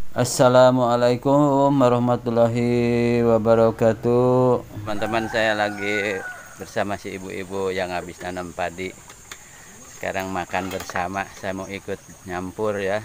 Assalamualaikum warahmatullahi wabarakatuh. Teman-teman, saya lagi bersama si ibu-ibu yang habis nanam padi. Sekarang makan bersama. Saya mau ikut nyampur ya.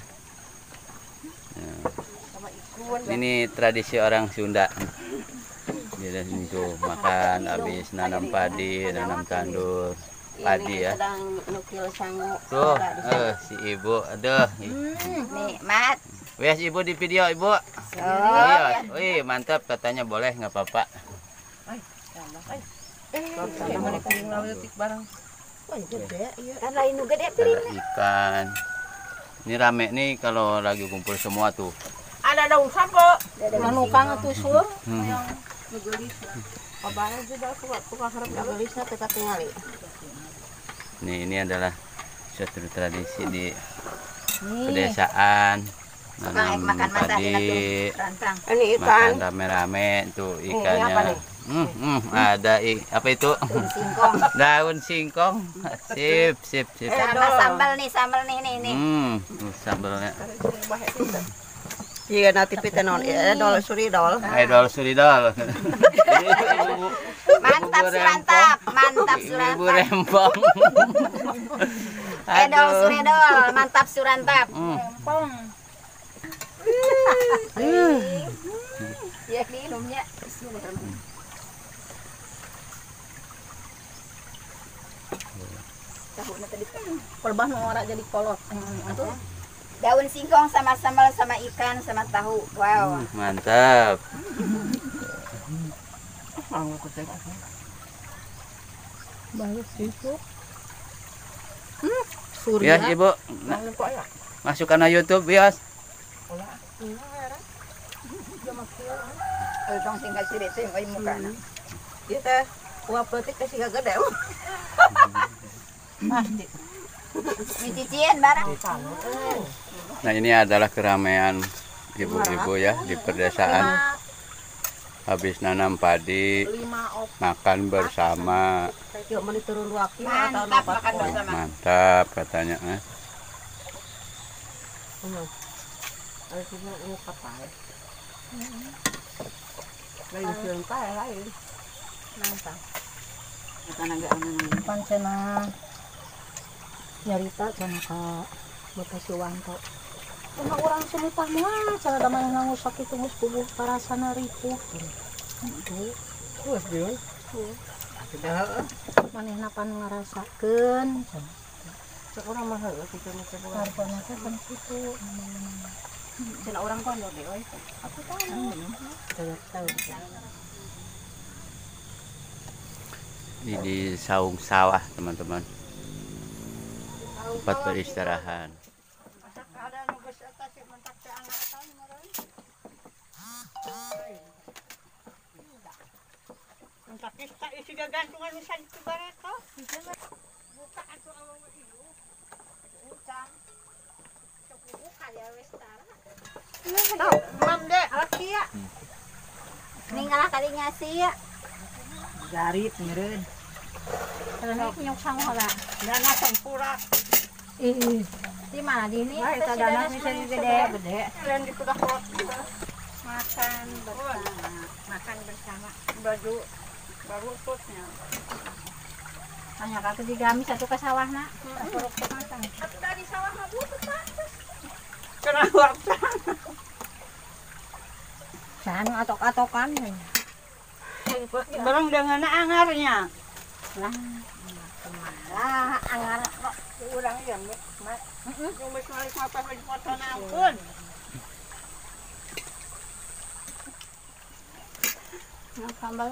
Ini tradisi orang Sunda. Jadi itu makan habis nanam padi, nanam tandur padi ya. Tuh, si ibu, aduh. Nikmat. Wes ibu di video ibu. Iya, wih mantap katanya boleh nggak apa-apa. Ada ikan. Ini rame nih kalau lagi kumpul semua tuh. Ada daun sapo. Manukang atuh sur. Ini adalah suatu tradisi di pedesaan. Nanam padi, Ini ikan. makan rame-rame tuh ikannya. Ada apa itu? Singkong. Daun singkong. Sip, sip, sip. Sama sambal nih nih. Sambalnya. Iya nanti pita non dol suridol. Idol suridol. Mantap surantap, mantap Ibu surantap. rempong. Edol suredol, mantap surantap. Ya minumnya. Perbah ora jadi kolot. Daun singkong sama sambal sama ikan sama tahu. Wow. Mantap. Bagus itu. Ya, Ibu. Masukkan ke YouTube, bias. Dong tinggal sirit teh oi mukana. Ieu teh uap peutik teh siga gede. Pasti. Micician barang. Nah, ini adalah keramaian ibu-ibu ya di pedesaan. Habis nanam padi, makan bersama. Yuk meni turun waki Mantap makan bersama. Mantap katanya. Pancena nyarita cenah ka Bapak Siwanto. Cenah urang sulitah mah cenah da mah ngangusok kitu geus puguh parasana ripuh. Terus dia. Manehna pan ngarasakeun cenah. Cek urang mah heuh kitu mah cek urang. Hartana teh kan kitu. Cenah urang pondok deui euy. Aku tahu. Tahu. Ini di saung sawah, teman-teman. Tempat beristirahat. Ningalah kali ngasih ya. Garit meureun. Karena punya sang heula. Dana sempura. Di mana di ini? Wah, eta dana bisa gede. Lain di kuda kolot. Makan bersama. Makan bersama. Baju baru tutnya. Hanya kata di gamis satu ke sawahna. Puruk teh makan. Tapi tadi sawah mah butut pantes. Kena waktu. Sanu atok-atokan. Barang dengan angarnya. Lah angar kok. Urang yang mak. Yung mas malis mata na ampun. Yang sambal.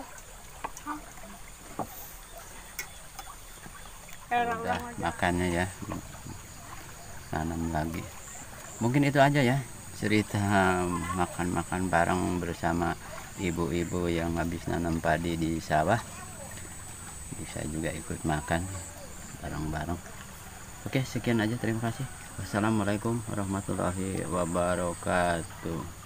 Udah makannya ya. Tanam lagi. Mungkin itu aja ya cerita makan-makan bareng bersama ibu-ibu yang habis nanam padi di sawah. Bisa juga ikut makan bareng-bareng. Oke, sekian aja, terima kasih. Wassalamualaikum warahmatullahi wabarakatuh.